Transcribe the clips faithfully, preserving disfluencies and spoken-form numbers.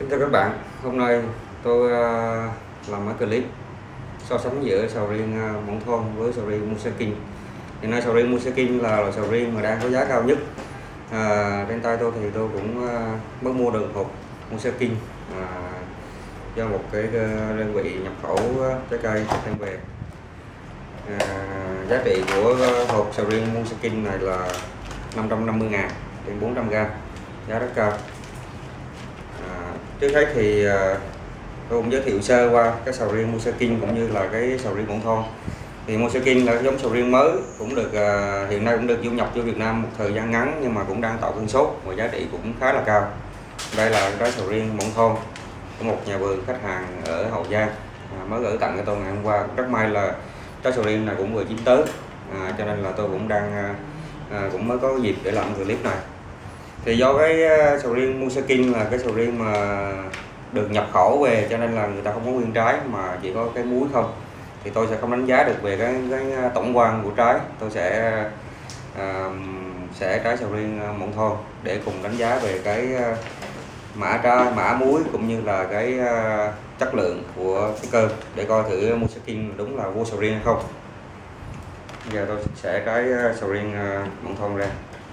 Xin chào các bạn, hôm nay tôi uh, làm một clip so sánh giữa sầu riêng uh, Mận Thôn với sầu riêng Musakin. Hiện nay sầu riêng Musakin là loại sầu riêng mà đang có giá cao nhất. À, trên tay tôi thì tôi cũng uh, mới mua được hộp Musakin uh, do một cái uh, đơn vị nhập khẩu uh, trái cây đem về. À, giá trị của uh, hộp sầu riêng Musakin này là năm trăm năm mươi ngàn trên bốn trăm gam, giá rất cao. Trước hết thì tôi cũng giới thiệu sơ qua cái sầu riêng Musakin cũng như là cái sầu riêng Mận Thôn. Thì Musakin là giống sầu riêng mới, cũng được hiện nay cũng được du nhập vô Việt Nam một thời gian ngắn nhưng mà cũng đang tạo cơn sốt và giá trị cũng khá là cao. Đây là trái sầu riêng Mận Thôn của một nhà vườn khách hàng ở Hậu Giang mới gửi tặng cho tôi ngày hôm qua. Rất may là trái sầu riêng này cũng vừa chín tới, à, cho nên là tôi cũng đang à, cũng mới có dịp để làm clip này. Thì do cái sầu riêng Musakin là cái sầu riêng mà được nhập khẩu về cho nên là người ta không có nguyên trái mà chỉ có cái muối không, thì tôi sẽ không đánh giá được về cái, cái tổng quan của trái. Tôi sẽ à, sẽ trái sầu riêng Mận Thôn để cùng đánh giá về cái mã trái, mã muối cũng như là cái chất lượng của cái cơm để coi thử Musakin đúng là vô sầu riêng hay không. Bây giờ tôi sẽ trái sầu riêng Mận Thôn ra.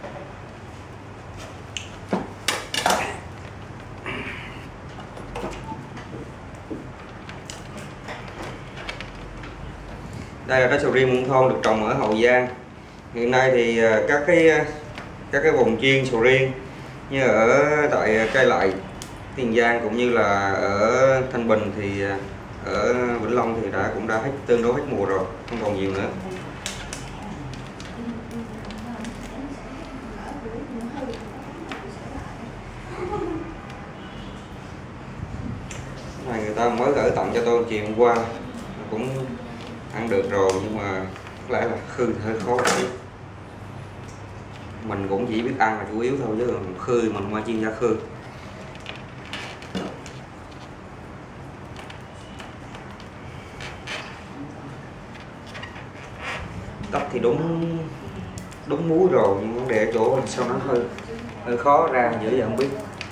Đây là trái sầu riêng Mận Thôn được trồng ở Hậu Giang. Hiện nay thì các cái các cái vùng chuyên sầu riêng như ở tại Cai Lậy, Tiền Giang cũng như là ở Thanh Bình thì ở Vĩnh Long thì đã cũng đã hết tương đối hết mùa rồi, không còn nhiều nữa. Này người ta mới gửi tặng cho tôi chiều hôm qua, cũng ăn được rồi nhưng mà có lẽ là khư hơi khó chút. Mình cũng chỉ biết ăn là chủ yếu thôi chứ khư mình không ai chuyên gia khư. Tóc thì đúng đúng muối rồi nhưng vấn đề chỗ sao nó hơi hơi khó ra dễ dàng không biết.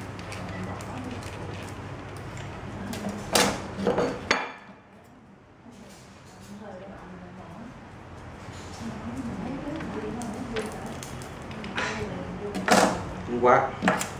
Quá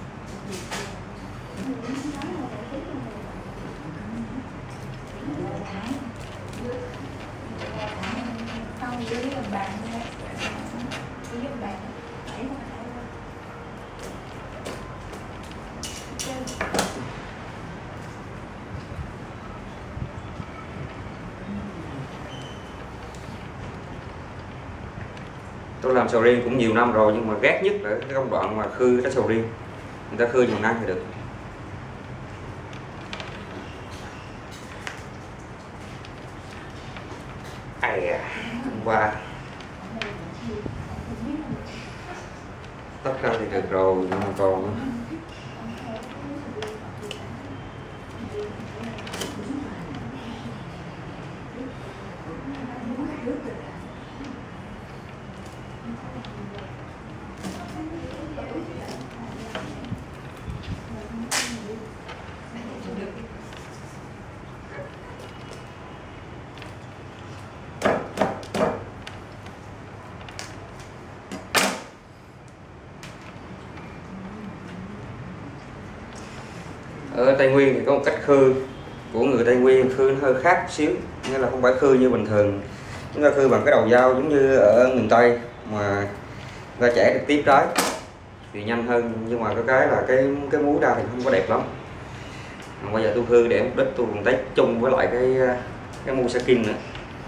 tôi làm sầu riêng cũng nhiều năm rồi nhưng mà ghét nhất là cái công đoạn mà khư trái sầu riêng. Người ta khư nhiều năm thì được. Ai à, hôm qua tách ra thì được rồi nhưng mà còn ở Tây Nguyên thì có một cách khư của người Tây Nguyên, khư nó hơi khác một xíu, nghĩa là không phải khư như bình thường chúng ta khư bằng cái đầu dao giống như ở miền Tây mà ta chẻ trực tiếp trái thì nhanh hơn, nhưng mà cái cái là cái cái muối ra thì không có đẹp lắm. Bây giờ tôi khư để mục đích tôi còn test chung với lại cái cái Musakin nữa.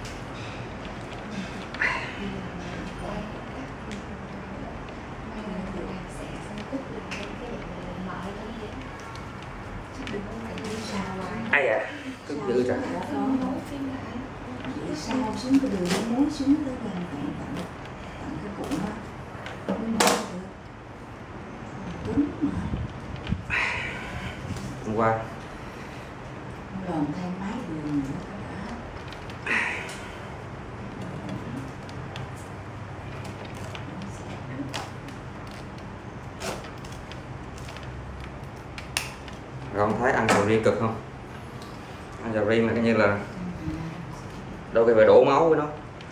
Ai à, cứ giữ ra. Sao xuống cái đường muối xuống tới gần tận tận tận cái bụng đó. Cứng mà. Hôm qua Lòn thêm máy đường nữa. Con thấy ăn sầu riêng cực không? Ăn sầu riêng là coi như là đôi khi phải đổ máu với nó.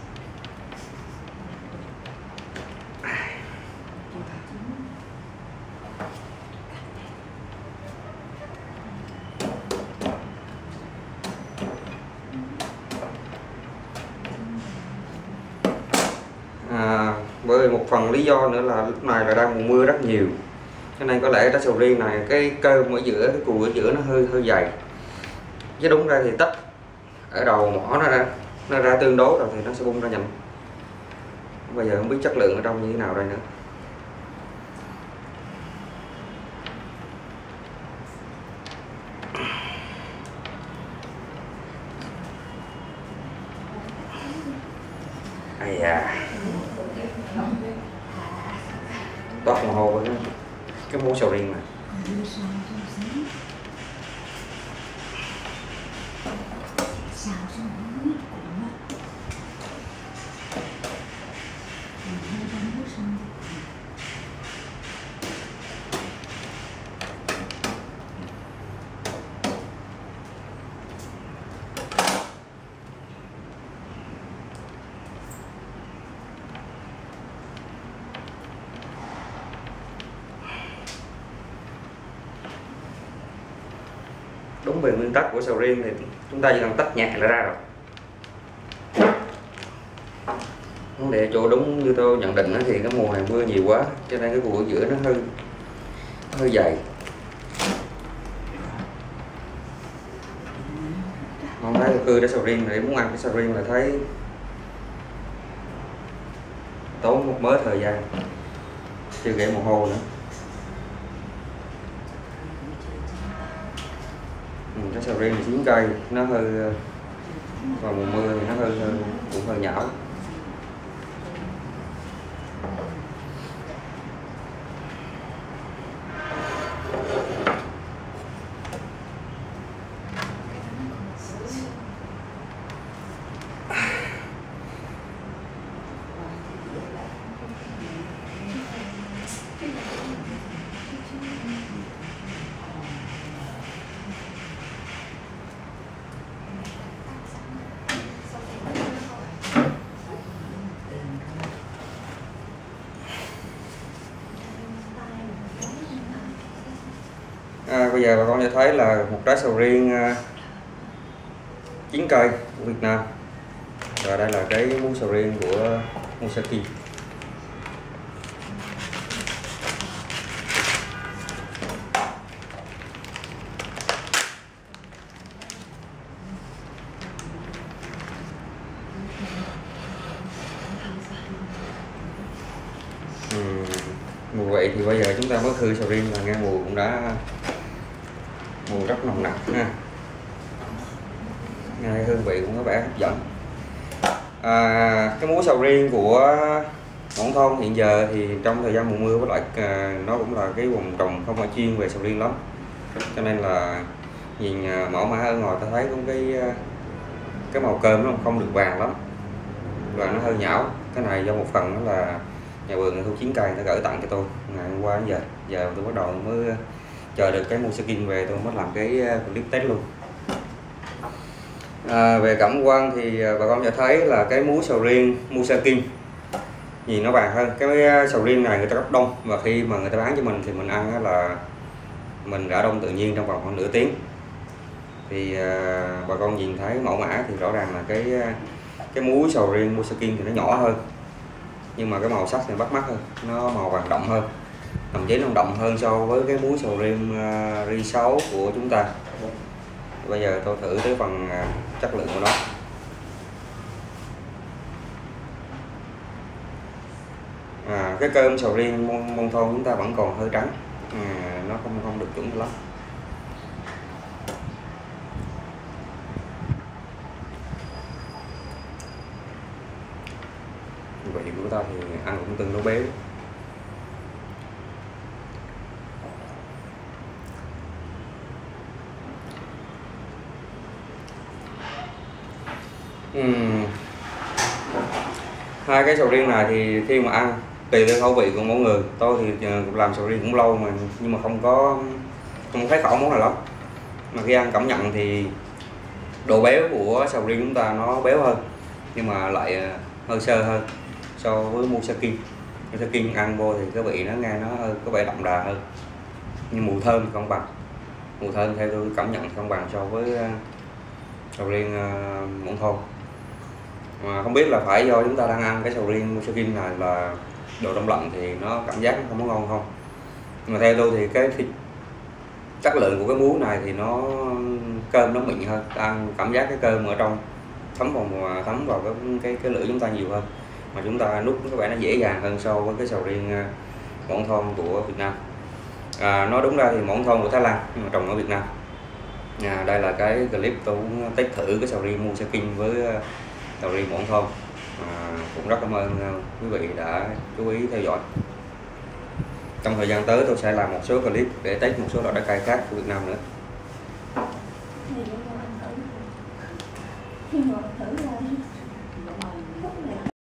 À, bởi một phần lý do nữa là lúc này là đang mùa mưa rất nhiều, cho nên có lẽ trái sầu riêng này cái cơm ở giữa, cái cùi ở giữa nó hơi hơi dày, chứ đúng ra thì tách ở đầu mỏ nó ra nó ra tương đối rồi thì nó sẽ bung ra nhanh. Bây giờ không biết chất lượng ở trong như thế nào đây nữa. Ây da, toát mồ hôi với cái muỗng sầu riêng này. Đúng về nguyên tắc của sầu riêng thì chúng ta chỉ cần tách nhẹ là ra rồi. Vấn đề chỗ đúng như tôi nhận định thì cái mùa này mưa nhiều quá cho nên cái cùi ở giữa nó hơi hơi dày. Không thấy cưa để sầu riêng, để muốn ăn cái sầu riêng là thấy tốn một mớ thời gian, chưa kể mồ hôi nữa. Cái sầu riêng chín cây nó hơi vào mùa mưa thì nó hơi, hơi cũng hơi nhão. À, bây giờ bà con sẽ thấy là một trái sầu riêng uh, chín cây của Việt Nam, và đây là cái muỗng sầu riêng của Musaki. uhm, Mùi vị thì bây giờ chúng ta mới khư sầu riêng là nghe mùi cũng đã mùi rất nồng nặc ha, nghe hương vị cũng có vẻ hấp dẫn. À, cái muối sầu riêng của Mộng Thôn hiện giờ thì trong thời gian mùa mưa với lại à, nó cũng là cái vùng trồng không phải chuyên về sầu riêng lắm, cho nên là nhìn à, mẫu mã ở ngoài ta thấy cũng cái cái màu cơm nó không được vàng lắm và nó hơi nhão. Cái này do một phần đó là nhà vườn người thu chín cây người ta gửi tặng cho tôi ngày hôm qua đến giờ, giờ tôi bắt đầu mới chờ được cái Musaki về tôi mới làm cái clip test luôn. À, về cảm quan thì bà con sẽ thấy là cái muối sầu riêng Musaki nhìn nó vàng hơn. Cái sầu riêng này người ta gấp đông và khi mà người ta bán cho mình thì mình ăn là mình rã đông tự nhiên trong vòng khoảng nửa tiếng. Thì à, bà con nhìn thấy mẫu mã thì rõ ràng là cái cái muối sầu riêng Musaki thì nó nhỏ hơn, nhưng mà cái màu sắc thì bắt mắt hơn, nó màu vàng đậm hơn, thậm chí nó đậm hơn so với cái muối sầu riêng uh, ri sáu của chúng ta. Bây giờ tôi thử tới phần uh, chất lượng của nó. À, cái cơm sầu riêng Môn, Môn Thôn chúng ta vẫn còn hơi trắng, à, nó không không được chuẩn lắm. Vị của ta thì ăn cũng tương đối béo. Uhm. Hai cái sầu riêng này thì khi mà ăn tùy theo khẩu vị của mỗi người. Tôi thì làm sầu riêng cũng lâu mà nhưng mà không có không thấy khẩu món nào lắm. mà khi ăn cảm nhận thì độ béo của sầu riêng chúng ta nó béo hơn nhưng mà lại hơi sơ hơn so với Musakin. Musakin ăn vô thì cái vị nó nghe nó hơi có vẻ đậm đà hơn, nhưng mùi thơm không bằng. Mùi thơm theo tôi cảm nhận không bằng so với sầu riêng uh, Mộng Thôn. Mà không biết là phải do chúng ta đang ăn cái sầu riêng Musakin này là đồ đông lạnh thì nó cảm giác nó không có ngon không. Nhưng mà theo tôi thì cái thịt chất lượng của cái muối này thì nó cơm nó mịn hơn, ăn cảm giác cái cơm ở trong thấm vào thấm vào cái cái cái lưỡi chúng ta nhiều hơn, mà chúng ta nuốt có vẻ nó dễ dàng hơn so với cái sầu riêng Mộng Thôn của Việt Nam. À, nói đúng ra thì Mộng Thôn của Thái Lan nhưng mà trồng ở Việt Nam. À, đây là cái clip tôi cũng test thử cái sầu riêng Musakin với sầu riêng Mộng Thôn. À, cũng rất cảm ơn quý vị đã chú ý theo dõi. Trong thời gian tới tôi sẽ làm một số clip để test một số loại trái cây khác của Việt Nam nữa. Thì thử ra